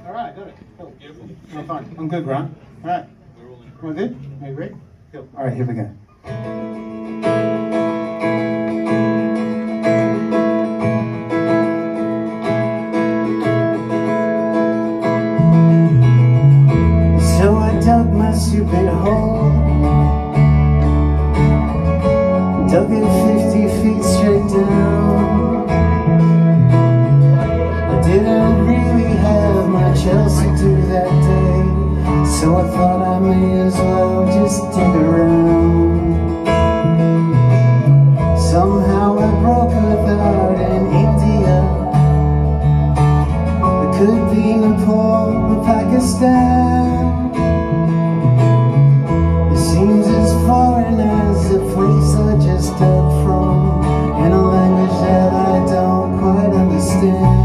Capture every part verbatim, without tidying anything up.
All right, got it. Cool. Beautiful. No, fine. I'm good, Grant. All right. We're all in. We're good? Are you ready? Cool. All right, here we go. So I dug my stupid hole, dug it fifty feet straight down. I didn't really have much else to do that day, so I thought I may as well just dig around. Somehow I broke without an India. It could be Nepal or Pakistan. It seems as foreign as the place I just dug from, in a language that I don't quite understand.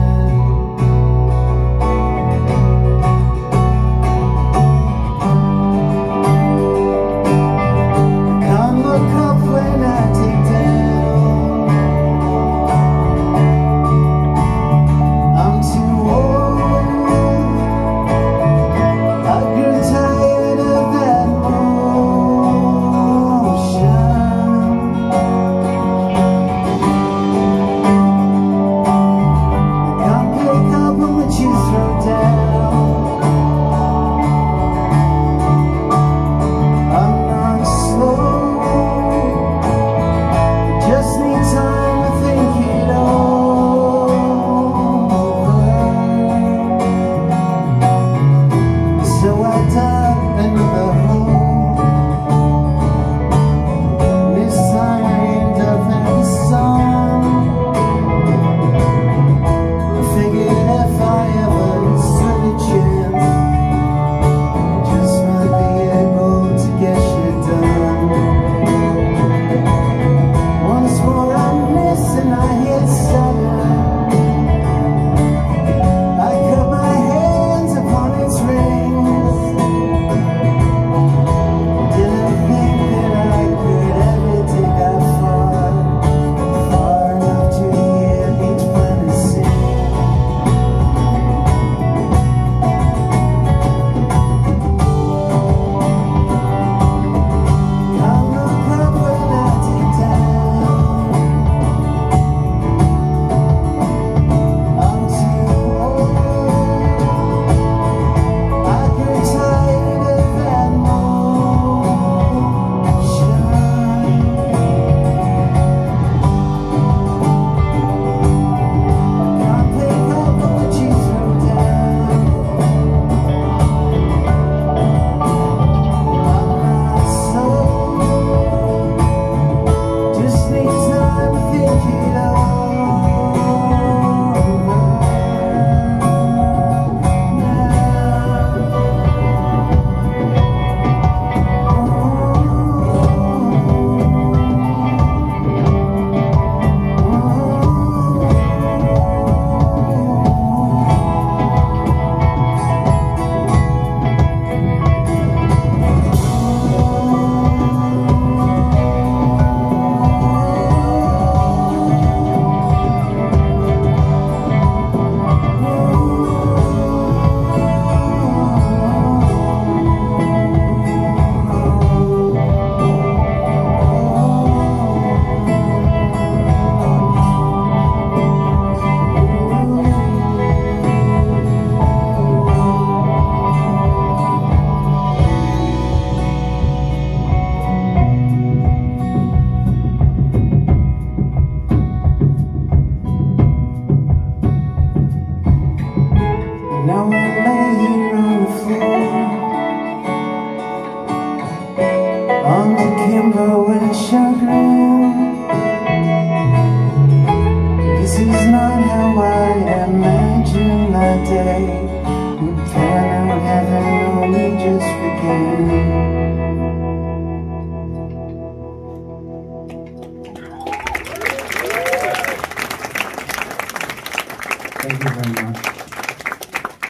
Now I lay here on the floor, on the Kimbo and Chagrin.